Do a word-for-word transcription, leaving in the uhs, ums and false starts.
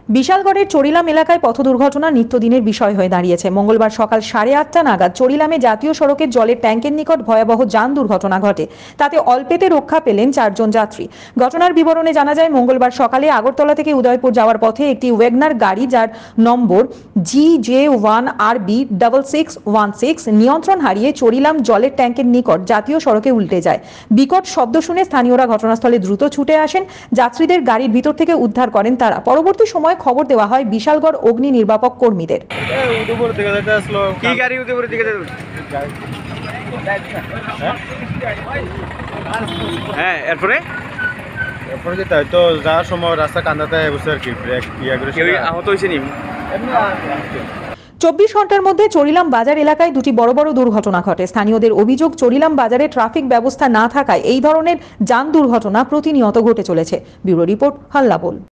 বিশালগড়ের চরিলাম এলাকায় পথ দুর্ঘটনা নিত্যদিনের বিষয় হয়ে দাঁড়িয়েছে। মঙ্গলবার সকাল সাড়ে আটটা নাগাদ চরিলামে জাতীয় সড়কের জলের ট্যাঙ্কের নিকট ভয়াবহ যান দুর্ঘটনা ঘটে। তাতে অল্পেতে রক্ষা পেলেন চারজন যাত্রী। ঘটনার বিবরণে জানা যায়, মঙ্গলবার সকালে আগরতলা থেকে উদয়পুর যাওয়ার পথে একটি ওয়েগনার গাড়ি, যার number G J one R B double six one six, নিয়ন্ত্রণ হারিয়ে চরিলাম জলের ট্যাঙ্কের নিকট জাতীয় সড়কে উল্টে যায়। বিকট শব্দ শুনে স্থানীয়রা ঘটনাস্থলে দ্রুত ছুটে আসেন। যাত্রীদের গাড়ির ভিতর থেকে উদ্ধার করেন তারা। পরবর্তী সময় খবর দেওয়া হয় বিশালগড় অগ্নি নির্বাপক কর্মীদের। হ্যাঁ, এরপরে এরপরে যেতে হয় তো যাওয়ার সময় রাস্তা কান্দাতে বসে আর কি ব্রেক ইয়া করে কেউ আহত হয়েছে নি? চব্বিশ ঘন্টার মধ্যে চরিলাম বাজার এলাকায় দুটি বড় বড় দুর্ঘটনা ঘটে। স্থানীয়দের অভিযোগ, চরিলাম বাজারে ট্রাফিক ব্যবস্থা না থাকায় এই ধরনের যান দুর্ঘটনা প্রতিনিয়ত ঘটে চলেছে। ব্যুরো রিপোর্ট, হাল্লা বোল।